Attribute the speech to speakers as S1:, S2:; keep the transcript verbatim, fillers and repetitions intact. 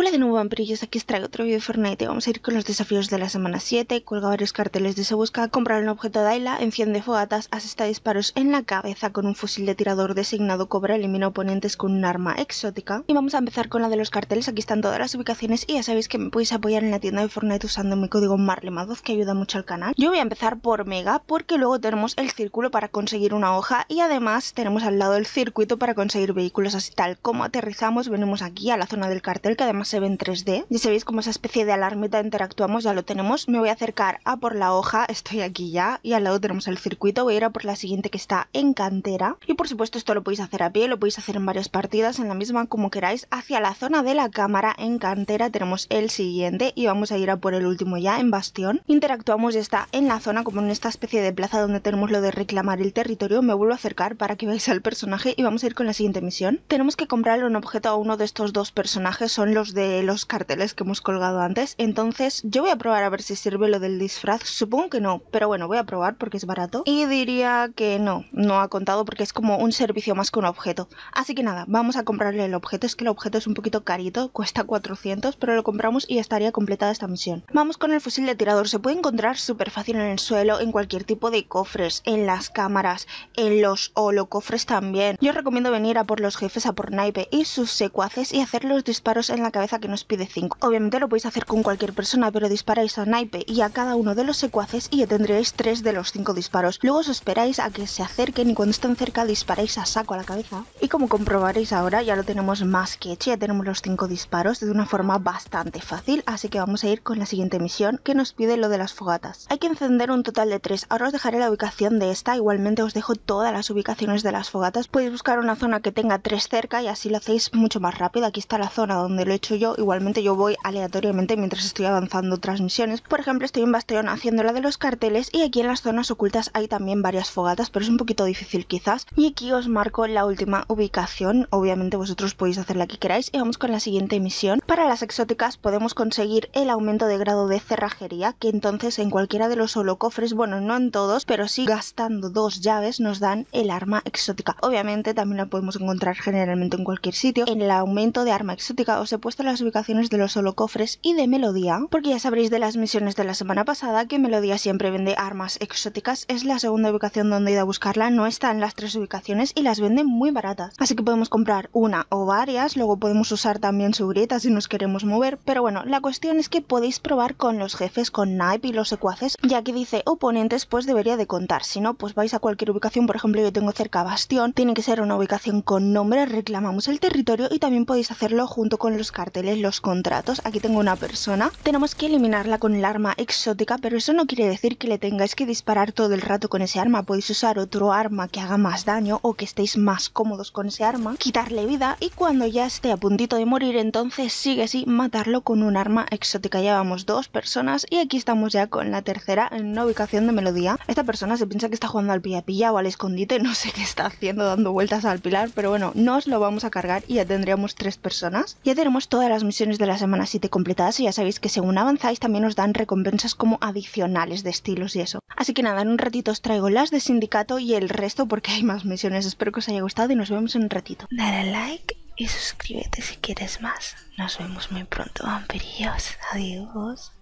S1: Hola de nuevo vampirillos, aquí os traigo otro vídeo de Fortnite. Vamos a ir con los desafíos de la semana siete. Cuelga varios carteles de se busca, comprar un objeto de Ayla, enciende fogatas, asesta disparos en la cabeza con un fusil de tirador designado, cobra, elimina oponentes con un arma exótica. Y vamos a empezar con la de los carteles. Aquí están todas las ubicaciones y ya sabéis que me podéis apoyar en la tienda de Fortnite usando mi código Marlemadoz, que ayuda mucho al canal. Yo voy a empezar por Mega porque luego tenemos el círculo para conseguir una hoja y además tenemos al lado el circuito para conseguir vehículos. Así tal como aterrizamos venimos aquí a la zona del cartel, que además se ve en tres D. Ya sabéis, como esa especie de alarmita interactuamos, ya lo tenemos. Me voy a acercar a por la hoja, estoy aquí ya, y al lado tenemos el circuito. Voy a ir a por la siguiente, que está en cantera. Y por supuesto esto lo podéis hacer a pie, lo podéis hacer en varias partidas, en la misma, como queráis. Hacia la zona de la cámara en cantera tenemos el siguiente y vamos a ir a por el último ya en bastión. Interactuamos, ya está en la zona, como en esta especie de plaza donde tenemos lo de reclamar el territorio. Me vuelvo a acercar para que veáis al personaje y vamos a ir con la siguiente misión. Tenemos que comprarle un objeto a uno de estos dos personajes, son los de los carteles que hemos colgado antes. Entonces yo voy a probar a ver si sirve lo del disfraz. Supongo que no, pero bueno, voy a probar porque es barato. Y diría que no, no ha contado porque es como un servicio más que un objeto. Así que nada, vamos a comprarle el objeto. Es que el objeto es un poquito carito, cuesta cuatrocientos, pero lo compramos y ya estaría completada esta misión. Vamos con el fusil de tirador. Se puede encontrar súper fácil en el suelo, en cualquier tipo de cofres, en las cámaras, en los holocofres también. Yo os recomiendo venir a por los jefes, a por Naipe y sus secuaces y hacer los disparos en la cabeza que nos pide cinco. Obviamente lo podéis hacer con cualquier persona, pero disparáis a Naipe y a cada uno de los secuaces y ya tendréis tres de los cinco disparos. Luego os esperáis a que se acerquen y cuando estén cerca disparáis a saco a la cabeza. Y como comprobaréis ahora, ya lo tenemos más que hecho, ya tenemos los cinco disparos de una forma bastante fácil, así que vamos a ir con la siguiente misión, que nos pide lo de las fogatas. Hay que encender un total de tres. Ahora os dejaré la ubicación de esta, igualmente os dejo todas las ubicaciones de las fogatas. Podéis buscar una zona que tenga tres cerca y así lo hacéis mucho más rápido. Aquí está la zona donde lo he hecho yo, igualmente yo voy aleatoriamente mientras estoy avanzando otras misiones. Por ejemplo, estoy en Bastión haciendo la de los carteles y aquí en las zonas ocultas hay también varias fogatas, pero es un poquito difícil quizás. Y aquí os marco la última ubicación, obviamente vosotros podéis hacer la que queráis. Y vamos con la siguiente misión. Para las exóticas podemos conseguir el aumento de grado de cerrajería, que entonces en cualquiera de los holocofres, bueno, no en todos, pero sí gastando dos llaves nos dan el arma exótica. Obviamente también la podemos encontrar generalmente en cualquier sitio. En el aumento de arma exótica os he puesto las ubicaciones de los holocofres y de Melodía, porque ya sabréis de las misiones de la semana pasada que Melodía siempre vende armas exóticas. Es la segunda ubicación donde he ido a buscarla, no está en las tres ubicaciones y las venden muy baratas, así que podemos comprar una o varias. Luego podemos usar también su grieta si nos queremos mover, pero bueno, la cuestión es que podéis probar con los jefes, con Naipe y los secuaces. Ya que dice oponentes, pues debería de contar, si no pues vais a cualquier ubicación. Por ejemplo, yo tengo cerca Bastión, tiene que ser una ubicación con nombre, reclamamos el territorio y también podéis hacerlo junto con los carteles, los contratos. Aquí tengo una persona, tenemos que eliminarla con el arma exótica, pero eso no quiere decir que le tengáis que disparar todo el rato con ese arma. Podéis usar otro arma que haga más daño o que estéis más cómodos con ese arma, quitarle vida y cuando ya esté a puntito de morir entonces sigue así matarlo con un arma exótica. Ya vamos dos personas y aquí estamos ya con la tercera en una ubicación de Melodía. Esta persona se piensa que está jugando al pilla-pilla o al escondite, no sé qué está haciendo dando vueltas al pilar, pero bueno, nos lo vamos a cargar y ya tendríamos tres personas. Ya tenemos todas las misiones de la semana siete completadas y ya sabéis que según avanzáis también os dan recompensas como adicionales de estilos y eso. Así que nada, en un ratito os traigo las de sindicato y el resto porque hay más misiones. Espero que os haya gustado y nos vemos en un ratito. Dale like y suscríbete si quieres más. Nos vemos muy pronto, vampirillos. Adiós.